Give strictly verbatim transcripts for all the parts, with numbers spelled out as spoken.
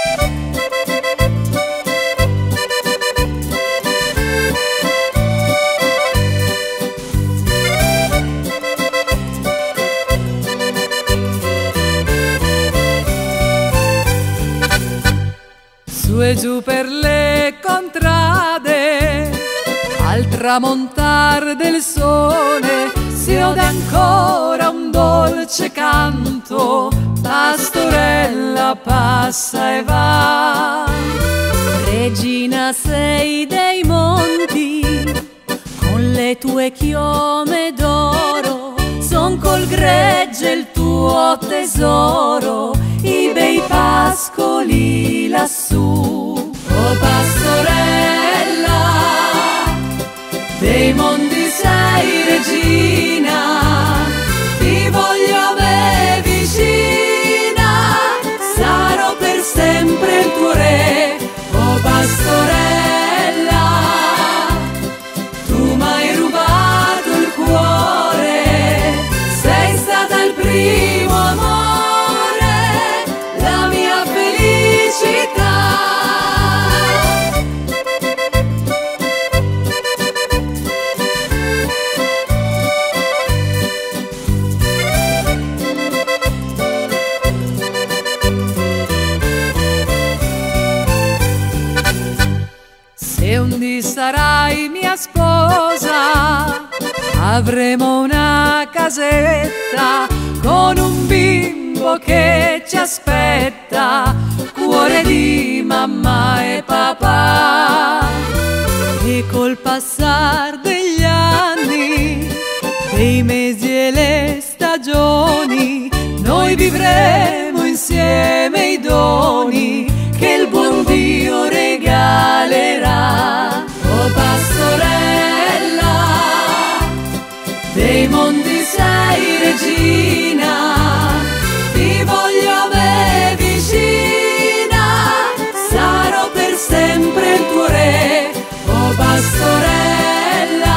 Su e giù per le contrade, al tramontar del sole, si ode ancora un dolce canto, pastorella passa e va. Regina sei dei monti, con le tue chiome d'oro, son col gregge il tuo tesoro, i bei pascoli lassù. Oh pastorella, dei mondi sei regina, ti voglio a me vicina, sarò per sempre il tuo re. Oh pastorella, tu m'hai rubato il cuore, sei stata il primo amore, la mia felicità. Se un dì sarai mia sposa, avremo una casetta con un bimbo che ci aspetta, cuore di mamma e papà. E col passar degli anni, dei mesi e le stagioni, noi vivremo insieme i doni che il buon Dio regalerà. Oh pastorella, dei mondi sei regina, ti voglio a me vicina, sarò per sempre il tuo re. Oh pastorella,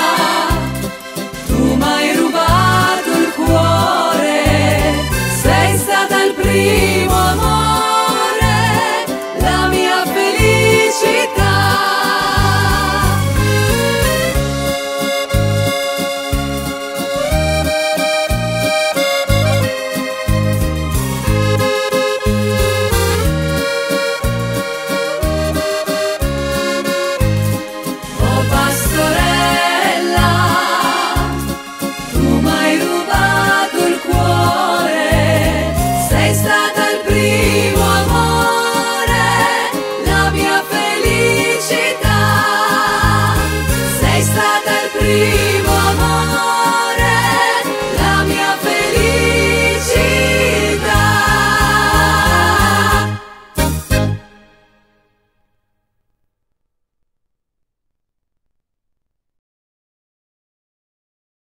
tu m'hai rubato il cuore, sei stata il primo amore, la mia felicità. Oh pastorella, tu m'hai rubato il cuore, sei stata il primo amore, la mia felicità, sei stata il primo